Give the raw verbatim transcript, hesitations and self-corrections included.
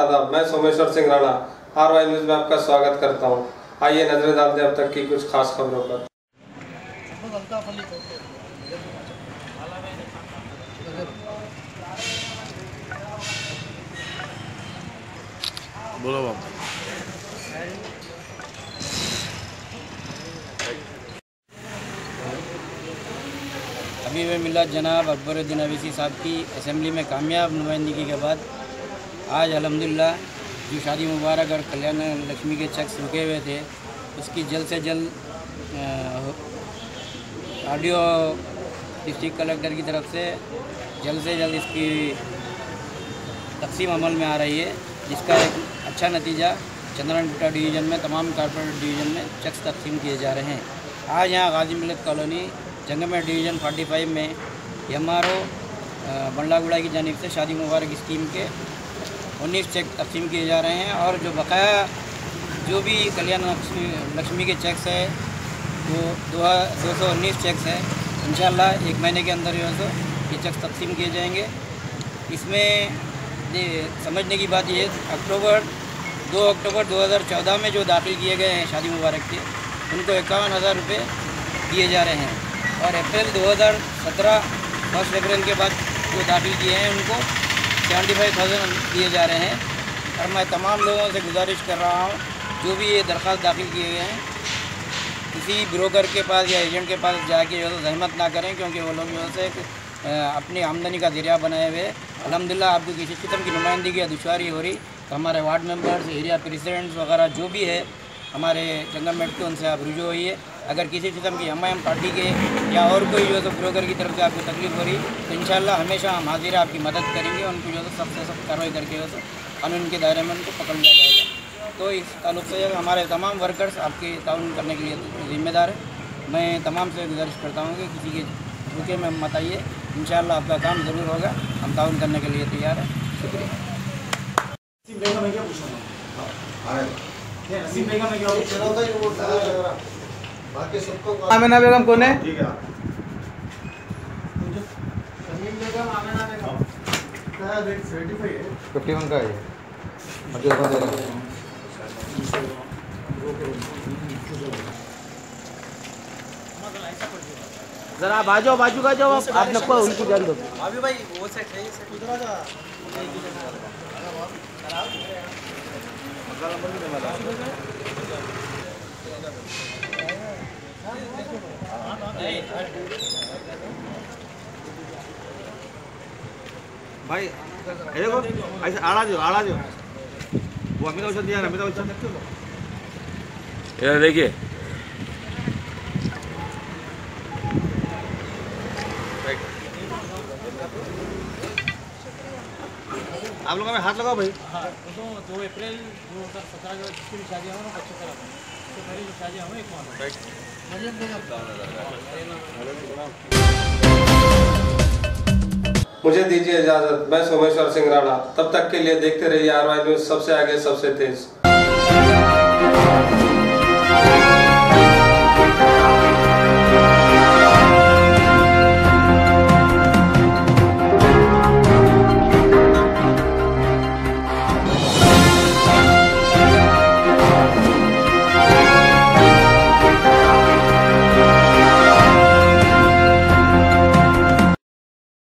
आदाब, मैं Someshwar Singh Rana R Y news में आपका स्वागत करता हूं। आइए नजरें डालते हैं अब तक की कुछ खास खबरों पर। बोलो बाबू। अभी वे मिला जनाब अकबरुद्दीन अवीसी साहब की असेंबली में कामयाब नुमाइंदगी के बाद आज अल्हम्दुलिल्लाह जो शादी मुबारक और कल्याण लक्ष्मी के चेक्स रुके हुए थे उसकी जल्द से जल्द ऑडियो डिस्ट्रिक्ट कलेक्टर की तरफ से जल्द से जल्द इसकी तकसीम अमल में आ रही है, जिसका एक अच्छा नतीजा चंद्रनगुट्टा डिवीज़न में तमाम कॉर्पोरेट डिवीज़न में चेक्स तकसीम किए जा रहे हैं। आज यहाँ गाजी मिलत कॉलोनी जंगमेर डिवीज़न पैंतालीस में एम आर ओ बंडलागुड़ा की जानिब से शादी मुबारक स्कीम के उन्नीस चेक तकसीम किए जा रहे हैं और जो बकाया जो भी कल्याण लक्ष्मी के चेक्स है वो दो दो सौ उन्नीस चेक्स है। इंशाअल्लाह एक महीने के अंदर जो है ये चेक्स तकसीम किए जाएंगे। इसमें समझने की बात ये है अक्टूबर दो अक्टूबर दो हज़ार चौदह में जो दाखिल किए गए हैं शादी मुबारक के उनको इक्यावन हज़ार रुपये दिए जा रहे हैं और अप्रैल दो हज़ार सत्रह फर्स्ट अप्रैल के बाद जो दाखिल किए हैं उनको सेवेंटी फाइव थाउजेंड दिए जा रहे हैं। और मैं तमाम लोगों से गुजारिश कर रहा हूँ जो भी ये दरख्वास्त दाखिल किए गए हैं किसी ब्रोकर के पास या एजेंट के पास जाके जो है जहमत ना करें, क्योंकि वो लोग जो है अपनी आमदनी का जरिया बनाए हुए। अल्हम्दुलिल्लाह आपको किसी किस्म की नुमाइंदगी या दुश्वारी हो रही तो हमारे वार्ड मेंबर्स, एरिया प्रेसिडेंट्स वगैरह जो भी है हमारे जंगमेर के, उनसे आप रुजू होइए। अगर किसी किस्म की एम आई एम पार्टी के या और कोई जो है तो ब्रोकर की तरफ से आपको तकलीफ हो रही तो इंशाअल्लाह हमेशा हम हाजिर आपकी मदद करेंगे। उनको जो है सख्त से सख्त कार्रवाई करके जो है कानून के दायरे में उनको पकड़ लिया जाएगा। तो इस ताल्लुक से हमारे तमाम वर्कर्स आपके ताउन करने के लिए जिम्मेदार है। मैं तमाम से गुजारिश करता हूँ कि किसी के रुके में मत आइए, इंशाअल्लाह आपका काम ज़रूर होगा। हम ताउन करने के लिए तैयार हैं। शुक्रिया। आमिना बेगम कौन है? फिफ्टी वन का है। जरा बाजू बाजू का जाओ आप लोग को उनको जान दो। अभी भाई वो सेट है भाई देखो ऐसे आड़ा जो आड़ा जो वो अमिताभ बच्चन दिया ना, अमिताभ बच्चन इधर देखिए। आप लोगों में हाथ लगाओ भाई। हाँ, तो दो अप्रैल दो हज़ार सत्रह जो जिसकी भी शादी हुआ ना पच्चीस तरह तो पहले जो शादी हुआ एक माह मुझे दीजिए इजाजत, मैं सोमेश्वर सिंह राणा। तब तक के लिए देखते रहिए आर वाई न्यूज़, सबसे आगे सबसे तेज।